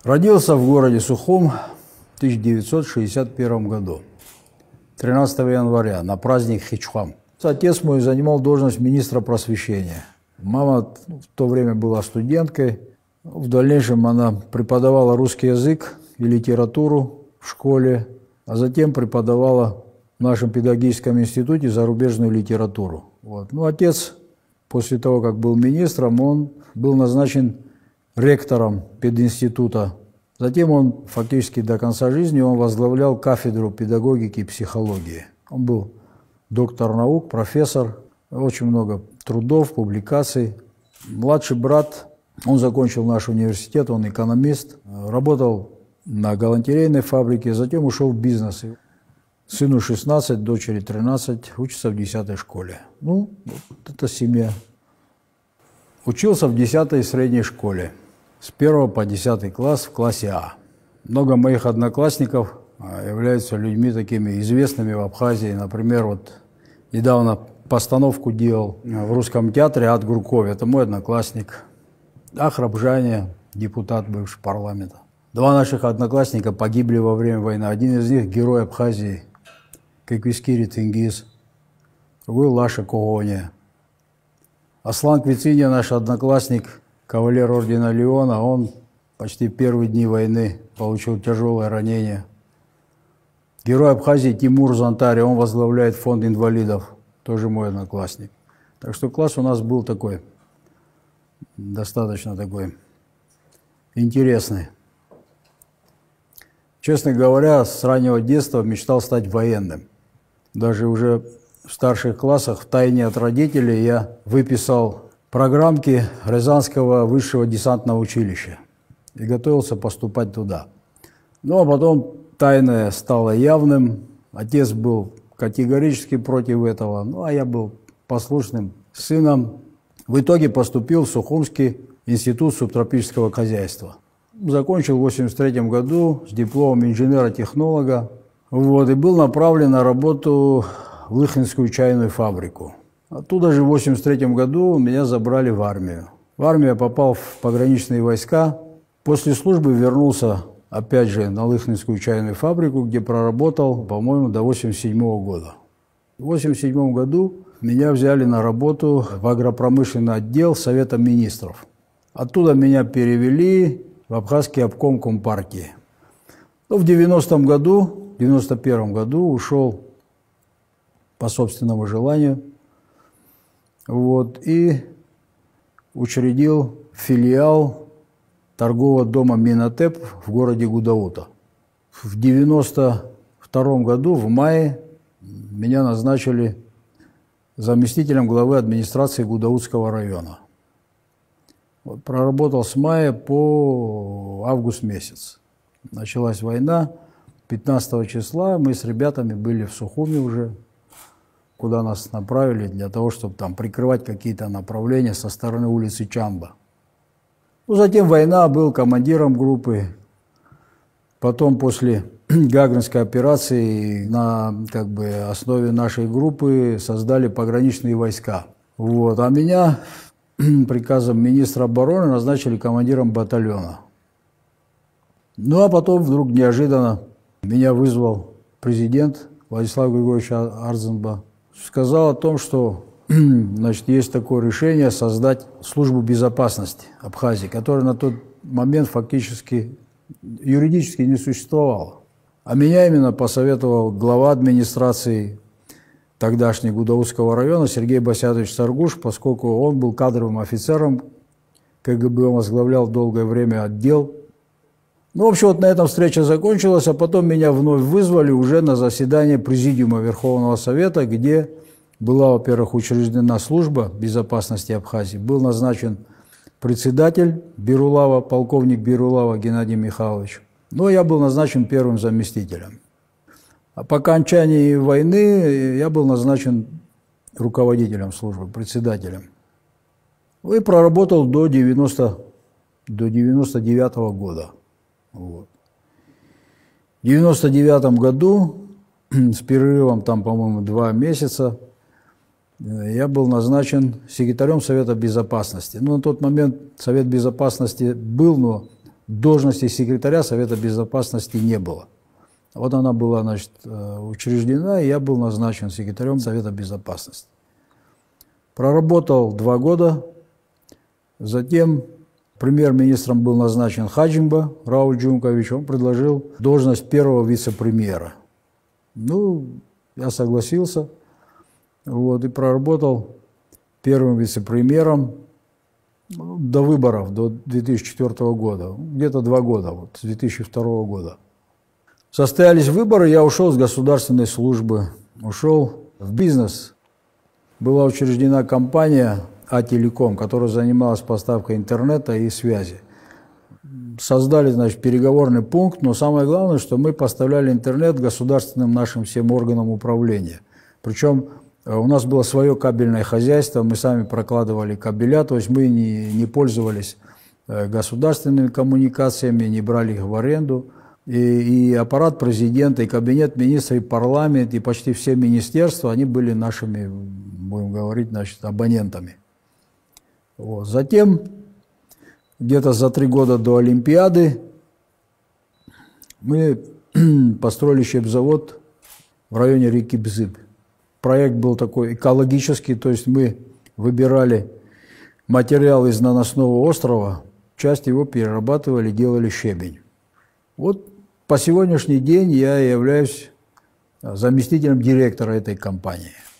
Родился в городе Сухум в 1961 году, 13 января, на праздник Хичхам. Отец мой занимал должность министра просвещения. Мама в то время была студенткой. В дальнейшем она преподавала русский язык и литературу в школе, а затем преподавала в нашем педагогическом институте зарубежную литературу. Вот. Ну, отец, после того, как был министром, он был назначен ректором пединститута. Затем он фактически до конца жизни он возглавлял кафедру педагогики и психологии. Он был доктор наук, профессор, очень много трудов, публикаций. Младший брат, он закончил наш университет, он экономист, работал на галантерейной фабрике, затем ушел в бизнес. Сыну 16, дочери 13, учится в 10 школе. Ну, вот это семья. Учился в 10 средней школе, с 1 по 10 класс в классе А. Много моих одноклассников являются людьми такими известными в Абхазии. Например, вот недавно постановку делал в Русском театре Ад Гурков. Это мой одноклассник. Ахраб Жаня, депутат бывший парламента. Два наших одноклассника погибли во время войны. Один из них герой Абхазии, Кеквискири Тенгиз, другой Лаша Когоня. Аслан Квициня, наш одноклассник, кавалер ордена Леона, он почти в первые дни войны получил тяжелое ранение. Герой Абхазии Тимур Зантари, он возглавляет фонд инвалидов, тоже мой одноклассник. Так что класс у нас был такой, достаточно такой интересный. Честно говоря, с раннего детства мечтал стать военным. Даже уже в старших классах, втайне от родителей, я выписал программки Рязанского высшего десантного училища и готовился поступать туда. Ну, а потом тайное стало явным. Отец был категорически против этого, ну, а я был послушным сыном. В итоге поступил в Сухумский институт субтропического хозяйства. Закончил в 1983 году с дипломом инженера-технолога. Вот, и был направлен на работу в Лыхинскую чайную фабрику. Оттуда же в 1983 году меня забрали в армию. В армию я попал в пограничные войска. После службы вернулся опять же на Лыхинскую чайную фабрику, где проработал, по-моему, до 1987 года. В 1987 году меня взяли на работу в агропромышленный отдел Совета министров. Оттуда меня перевели в Абхазский обком Компартии. Но в 1991 году ушел по собственному желанию, вот, и учредил филиал торгового дома Минотеп в городе Гудаута. В 1992 году, в мае, меня назначили заместителем главы администрации Гудаутского района. Вот, проработал с мая по август месяц. Началась война. 15 числа мы с ребятами были в Сухуме уже, куда нас направили для того, чтобы там прикрывать какие-то направления со стороны улицы Чамба. Ну, затем война, был командиром группы. Потом после Гагринской операции на основе нашей группы создали пограничные войска. Вот. А меня приказом министра обороны назначили командиром батальона. Ну а потом вдруг неожиданно меня вызвал президент Владислав Григорьевич Арзенба. Сказал о том, что значит, есть такое решение создать службу безопасности Абхазии, которая на тот момент фактически юридически не существовала. А меня именно посоветовал глава администрации тогдашнего Гудаутского района Сергей Басятович Саргуш, поскольку он был кадровым офицером КГБ, он возглавлял долгое время отдел. Ну, в общем, вот на этом встреча закончилась, а потом меня вновь вызвали уже на заседание Президиума Верховного Совета, где была, во-первых, учреждена служба безопасности Абхазии, был назначен председатель Бирулава, полковник Бирулава Геннадий Михайлович. Но я был назначен первым заместителем. А по окончании войны я был назначен руководителем службы, председателем. И проработал до 1999 года. Вот. В 1999 году, с перерывом там, по-моему, 2 месяца, я был назначен секретарем Совета Безопасности. Ну, на тот момент Совет Безопасности был, но должности секретаря Совета Безопасности не было. Вот она была, значит, учреждена, и я был назначен секретарем Совета Безопасности. Проработал 2 года, затем премьер-министром был назначен Хаджимба Рауль Джумкович, он предложил должность первого вице-премьера. Ну, я согласился, вот, и проработал первым вице-премьером до выборов, до 2004 года, где-то 2 года, вот, с 2002 года. Состоялись выборы, я ушел с государственной службы, ушел в бизнес. Была учреждена компания А-Телеком, которая занималась поставкой интернета и связи. Создали, значит, переговорный пункт, но самое главное, что мы поставляли интернет государственным нашим всем органам управления. Причем у нас было свое кабельное хозяйство, мы сами прокладывали кабеля, то есть мы не пользовались государственными коммуникациями, не брали их в аренду. И аппарат президента, и кабинет министров, и парламент, и почти все министерства, они были нашими, будем говорить, значит, абонентами. Вот. Затем, где-то за 3 года до Олимпиады, мы построили щепзавод в районе реки Бзыб. Проект был такой экологический, то есть мы выбирали материал из наносного острова, часть его перерабатывали, делали щебень. Вот по сегодняшний день я являюсь заместителем директора этой компании.